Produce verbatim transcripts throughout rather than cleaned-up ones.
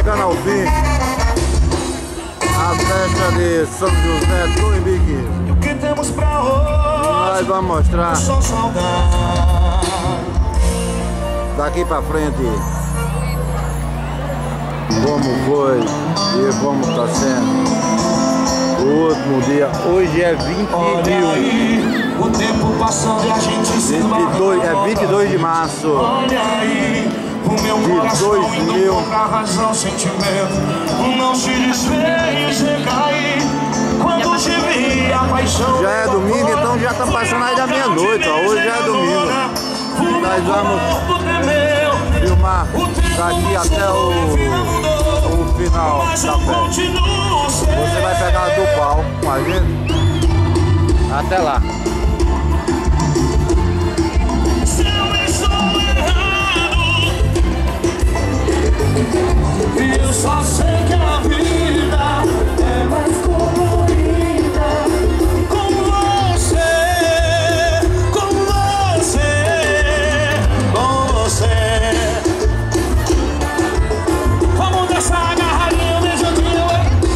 chegando ao fim a festa de São José do Imbique. O que temos pra hoje? Nós vamos mostrar Só saudade. daqui pra frente como foi e como está sendo o último dia. Hoje é vinte Olha aí, o tempo passando e a gente se vinte e dois, é vinte e dois de março. Olha aí, o meu de coração dois mil. indo contra a razão, sentimento não se desfez, recaí quando te vi, a paixão. Já é domingo, então já tá passando aí da meia-noite, ó. Hoje já é domingo. Nós vamos filmar daqui até o, o final da festa. Você vai pegar do palco com a gente. Até lá. Eu só sei que a vida é mais colorida com você, com você, com você. Vamos dançar agarradinho, beijadinho.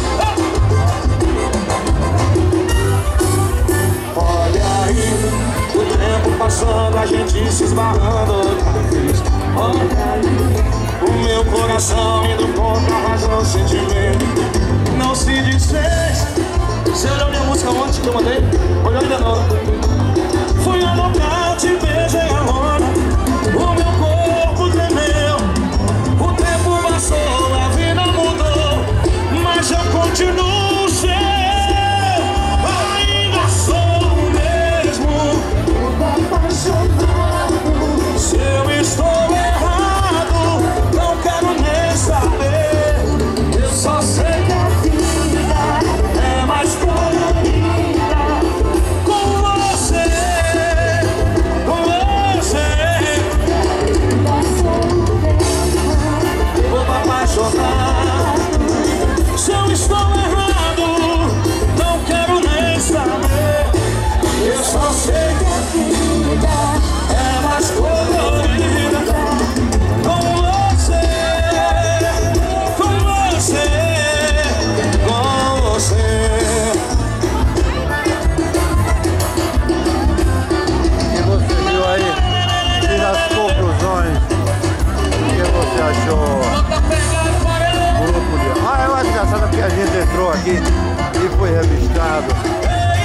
Olha aí, o tempo passando, a gente se esbarrando outra vez. Olha aí, o meu coração indo contra a razão, sentimento não se desfez. Você olhou minha música ontem que eu mandei? Olhou ainda não. Fui a local, te beijei agora. O meu corpo tremeu. O tempo passou, a vida mudou, mas eu continuo seu. Ainda sou o mesmo, apaixonado. Se eu estou errado, não quero nem saber. Eu só sei que a vida é mais colorida com você, com você. Vou me apaixonar. Se eu estou errado, não quero nem saber. Eu só sei que a vida é mais colorida com você, com você, com você. E você viu aí? Fiz as conclusões. O que você achou? Grupo de... Ah, eu acho engraçado porque a gente entrou aqui e foi revistado.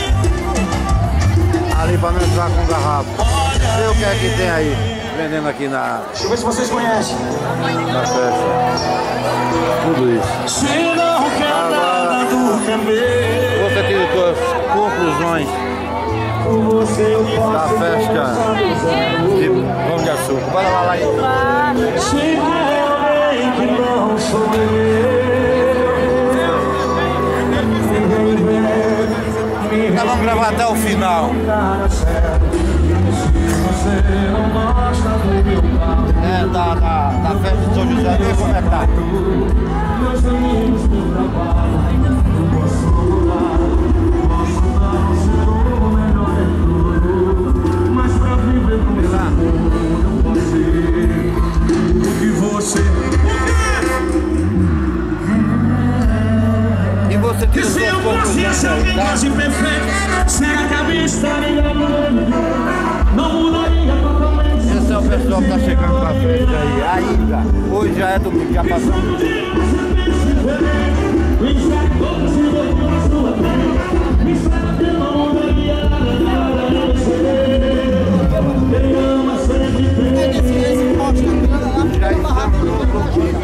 Ali para não entrar com garrafa. Sei o que é que tem aí, vendendo aqui na... Deixa eu ver se vocês conhecem. na festa. Tudo isso. Se não quer nada do que é meu, Você tira suas conclusões com você eu da posso festa de Pão de Açúcar. Bora lá, lá aí. se tem alguém que não sou eu. Ninguém vê, Nós vamos gravar até o final. cara certo. Se você não gosta do meu carro, É, da, da, da festa de São José, vem como é que tá. meus amigos do trabalho, eu posso dar, posso dar o seu melhor em tudo, mas pra viver com esse amor não pode ser o que você E você e tira se suas eu conclusões fosse aí, alguém tá? quase perfeito, será que a vida estaria mudando? Não mudaria totalmente. Esse é o pessoal que tá chegando pra frente aí, ainda. Hoje já é domingo, já passamos. Já estamos no outro dia.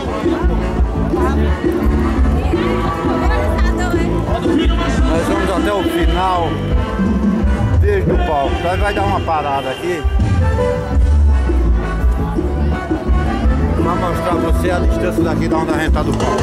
Nós vamos até o final, desde o palco. Nós vai dar uma parada aqui. Pra mostrar pra você a distância daqui da onde a gente tá do palco.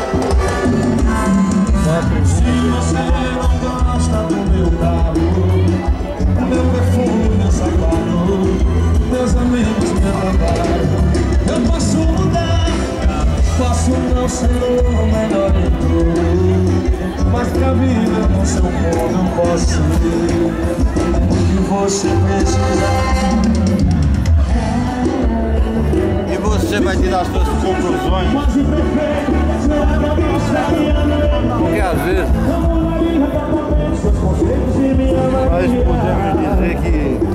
Se você não gosta do meu carro, o meu perfume é sagrado, meus amigos me abandonaram. Eu posso mudar, posso não ser o melhor em tudo, mas pra viver com seu povo eu posso ser o que você precisa. E você você vai tirar as suas conclusões. Porque às vezes nós podemos dizer que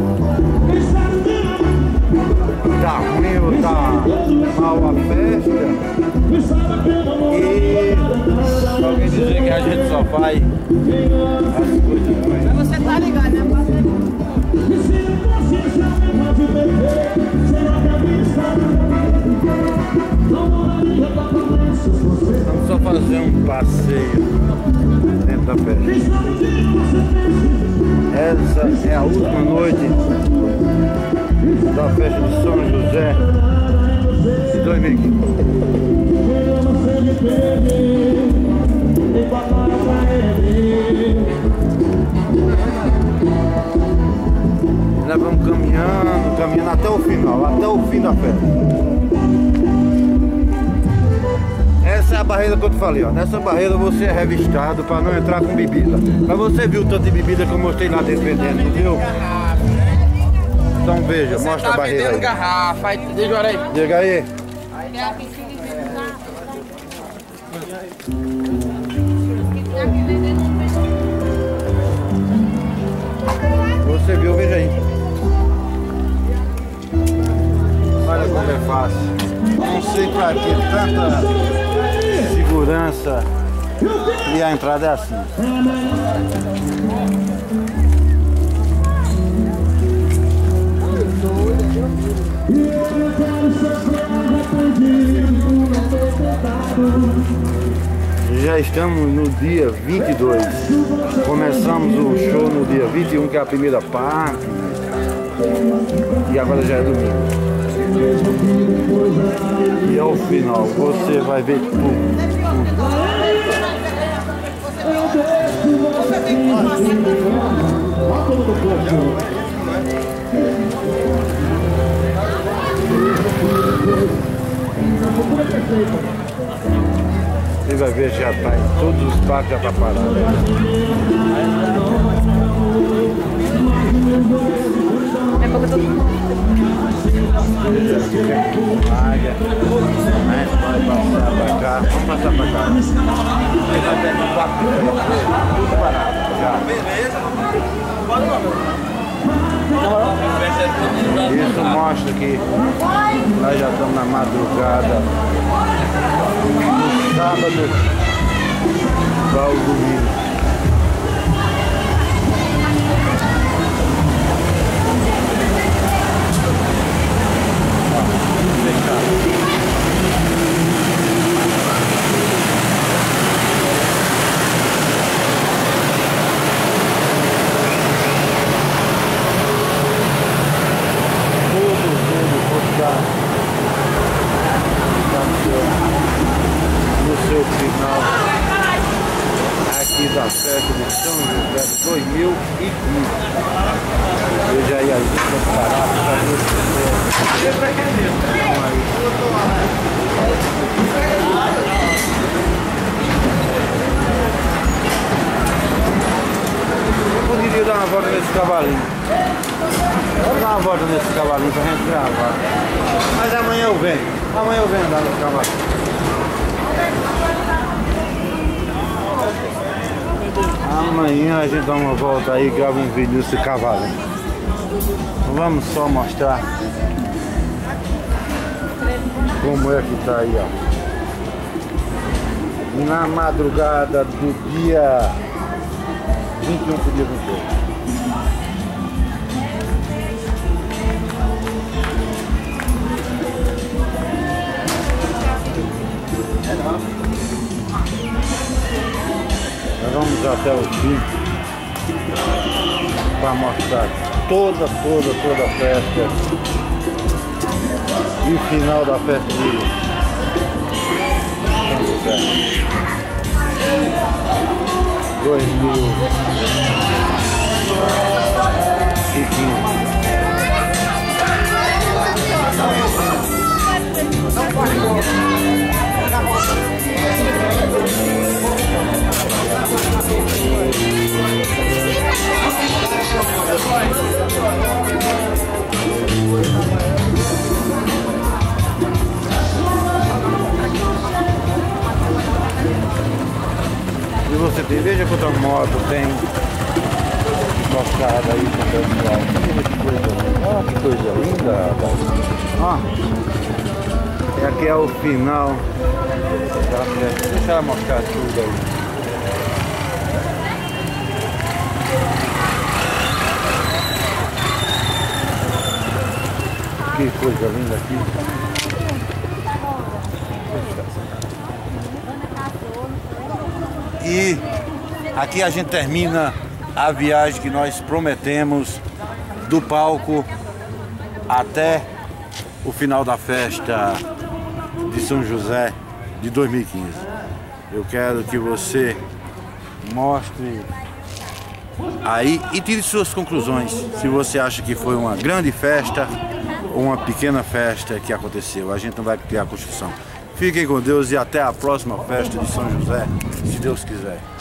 tá ruim ou tá mal a festa e alguém dizer que a gente só faz as coisas ruins. Mas você tá ligado, né? Vamos só fazer um passeio dentro da festa. Essa é a última noite da festa de São José de dois mil e quinze. Nós vamos caminhando, caminhando até o final, até o fim da festa. Essa é a barreira que eu te falei, ó. Nessa barreira você é revistado para não entrar com bebida. Mas você viu o tanto de bebida que eu mostrei lá dentro vendendo, viu? Então veja, você mostra tá a barreira aí. Garrafa, aí, deixa eu aí. Diga aí. Você viu, veja aí. Olha como é fácil. Não sei pra que tanta segurança e a entrada é assim. Já estamos no dia vinte e dois. Começamos o show no dia vinte e um, que é a primeira parte. E agora já é domingo. E ao final você vai ver tudo. Você vai ver, já está em todos os parques, já está parado. É pouco todo mundo. Área, né? Vai passar para cá, vamos passar para cá. Aí vai ter um parque, tudo parado. Já. Isso mostra que nós já estamos na madrugada, no sábado para o domingo. No seu final aqui da festa de São José de dois mil e quinze. Veja aí as outras paradas para eu poderia dar uma volta nesse cavalinho. Vamos dar uma volta nesse cavalinho pra gente gravar. Mas amanhã eu venho. Amanhã eu venho andar nesse cavalinho. Amanhã a gente dá uma volta aí e grava um vídeo desse cavalinho. Vamos só mostrar como é que tá aí, ó. Na madrugada do dia vinte e um pro dia vinte e dois. Nós vamos até o fim para mostrar toda, toda, toda a festa e o final da festa de São José dois mil e quinze. veja quanta moto tem moscada aí com o pessoal. Veja que coisa linda. Olha que coisa linda, rapaz. Ó. E aqui é o final da festa. Deixa ela mostrar tudo aí. Que coisa linda aqui. E aqui a gente termina a viagem que nós prometemos do palco até o final da festa de São José de dois mil e quinze. Eu quero que você mostre aí e tire suas conclusões, se você acha que foi uma grande festa ou uma pequena festa que aconteceu. A gente não vai criar construção. Fiquem com Deus e até a próxima festa de São José, se Deus quiser.